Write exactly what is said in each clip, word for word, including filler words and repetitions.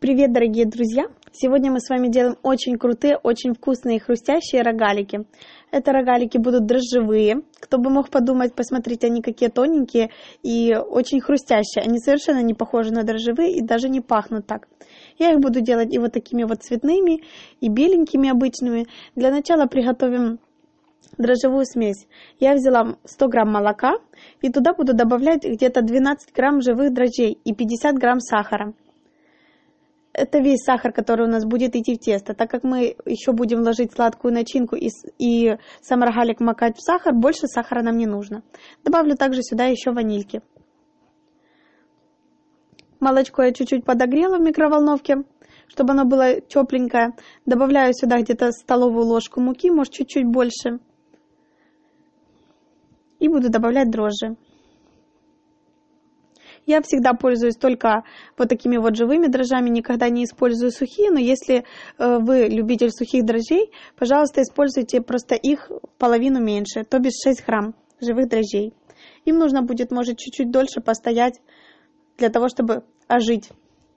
Привет, дорогие друзья! Сегодня мы с вами делаем очень крутые, очень вкусные и хрустящие рогалики. Это рогалики будут дрожжевые. Кто бы мог подумать, посмотрите, они какие тоненькие и очень хрустящие. Они совершенно не похожи на дрожжевые и даже не пахнут так. Я их буду делать и вот такими вот цветными, и беленькими обычными. Для начала приготовим дрожжевую смесь. Я взяла сто грамм молока и туда буду добавлять где-то двенадцать грамм живых дрожжей и пятьдесят грамм сахара. Это весь сахар, который у нас будет идти в тесто. Так как мы еще будем ложить сладкую начинку и, и сам рогалик макать в сахар, больше сахара нам не нужно. Добавлю также сюда еще ванильки. Молочко я чуть-чуть подогрела в микроволновке, чтобы оно было тепленькое. Добавляю сюда где-то столовую ложку муки, может чуть-чуть больше. И буду добавлять дрожжи. Я всегда пользуюсь только вот такими вот живыми дрожжами, никогда не использую сухие, но если вы любитель сухих дрожжей, пожалуйста, используйте просто их половину меньше, то бишь шесть грамм живых дрожжей. Им нужно будет, может, чуть-чуть дольше постоять для того, чтобы ожить.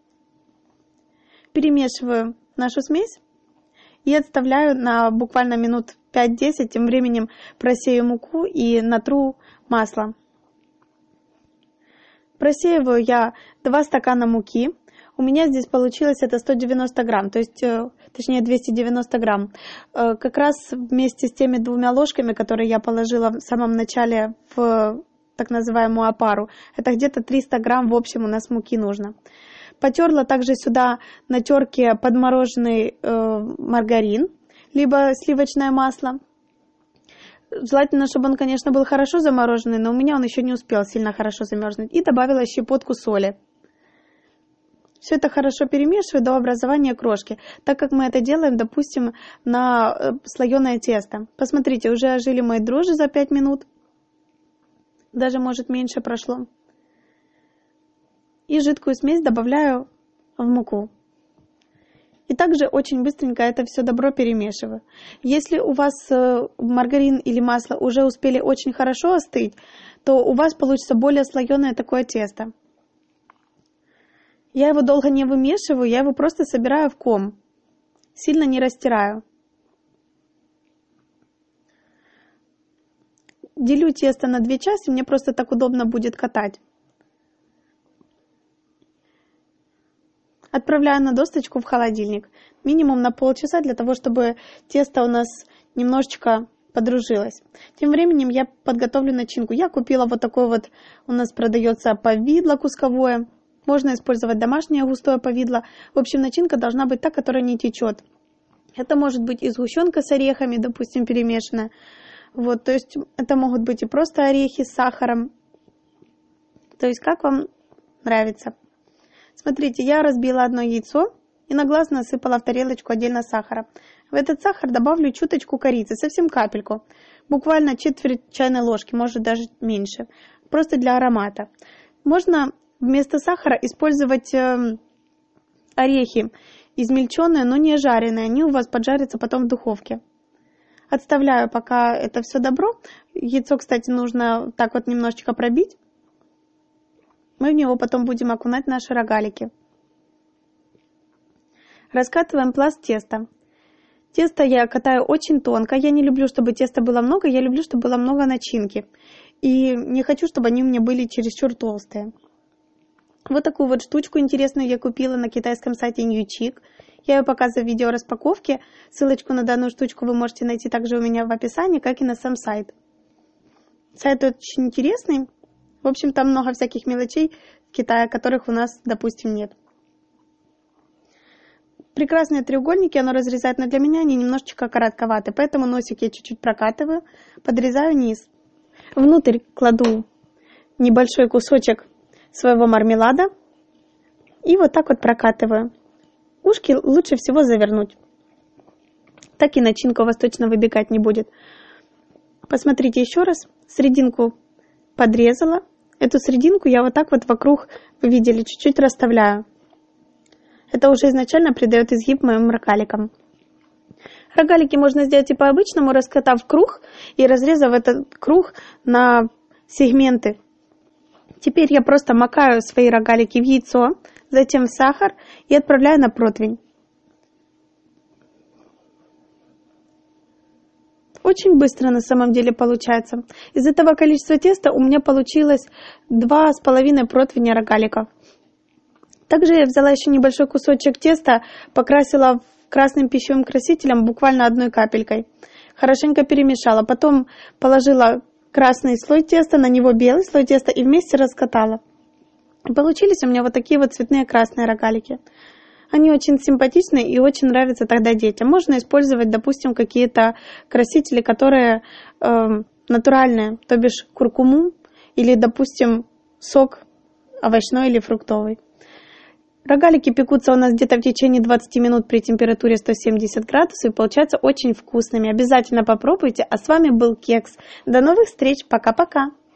Перемешиваю нашу смесь и отставляю на буквально минут пять-десять, тем временем просею муку и натру масло. Просеиваю я два стакана муки. У меня здесь получилось это сто девяносто грамм, то есть, точнее, двести девяносто грамм. Как раз вместе с теми двумя ложками, которые я положила в самом начале в так называемую опару, это где-то триста грамм в общем у нас муки нужно. Потерла также сюда на терке подмороженный э, маргарин, либо сливочное масло. Желательно, чтобы он, конечно, был хорошо замороженный, но у меня он еще не успел сильно хорошо замерзнуть. И добавила щепотку соли. Все это хорошо перемешиваю до образования крошки, так как мы это делаем, допустим, на слоеное тесто. Посмотрите, уже ожили мои дрожжи за пять минут. Даже, может, меньше прошло. И жидкую смесь добавляю в муку. И также очень быстренько это все добро перемешиваю. Если у вас маргарин или масло уже успели очень хорошо остыть, то у вас получится более слоеное такое тесто. Я его долго не вымешиваю, я его просто собираю в ком. Сильно не растираю. Делю тесто на две части, мне просто так удобно будет катать. Отправляю на досточку в холодильник. Минимум на полчаса, для того, чтобы тесто у нас немножечко подружилось. Тем временем я подготовлю начинку. Я купила вот такое вот, у нас продается повидло кусковое. Можно использовать домашнее густое повидло. В общем, начинка должна быть та, которая не течет. Это может быть и сгущенка с орехами, допустим, перемешанная. Вот, то есть это могут быть и просто орехи с сахаром. То есть как вам нравится. Смотрите, я разбила одно яйцо и на глаз насыпала в тарелочку отдельно сахара. В этот сахар добавлю чуточку корицы, совсем капельку. Буквально четверть чайной ложки, может даже меньше. Просто для аромата. Можно вместо сахара использовать э, орехи измельченные, но не жареные. Они у вас поджарятся потом в духовке. Отставляю пока это все добро. Яйцо, кстати, нужно так вот немножечко пробить. Мы в него потом будем окунать наши рогалики. Раскатываем пласт теста. Тесто я катаю очень тонко. Я не люблю, чтобы теста было много. Я люблю, чтобы было много начинки. И не хочу, чтобы они у меня были чересчур толстые. Вот такую вот штучку интересную я купила на китайском сайте Ньючик. Я ее показываю в видео распаковки. Ссылочку на данную штучку вы можете найти также у меня в описании, как и на сам сайт. Сайт очень интересный. В общем, там много всяких мелочей в Китае, которых у нас, допустим, нет. Прекрасные треугольники, оно разрезает, но для меня они немножечко коротковаты, поэтому носик я чуть-чуть прокатываю, подрезаю низ. Внутрь кладу небольшой кусочек своего мармелада и вот так вот прокатываю. Ушки лучше всего завернуть. Так и начинка у вас точно выбегать не будет. Посмотрите еще раз, серединку подрезала. Эту серединку я вот так вот вокруг, вы видели, чуть-чуть расставляю. Это уже изначально придает изгиб моим рогаликам. Рогалики можно сделать и по-обычному, раскатав круг и разрезав этот круг на сегменты. Теперь я просто макаю свои рогалики в яйцо, затем в сахар и отправляю на противень. Очень быстро на самом деле получается. Из этого количества теста у меня получилось два с половиной противня рогаликов. Также я взяла еще небольшой кусочек теста, покрасила красным пищевым красителем буквально одной капелькой. Хорошенько перемешала. Потом положила красный слой теста, на него белый слой теста и вместе раскатала. И получились у меня вот такие вот цветные красные рогалики. Они очень симпатичные и очень нравятся тогда детям. Можно использовать, допустим, какие-то красители, которые э, натуральные, то бишь куркуму или, допустим, сок овощной или фруктовый. Рогалики пекутся у нас где-то в течение двадцати минут при температуре сто семьдесят градусов и получаются очень вкусными. Обязательно попробуйте. А с вами был Кекс. До новых встреч. Пока-пока.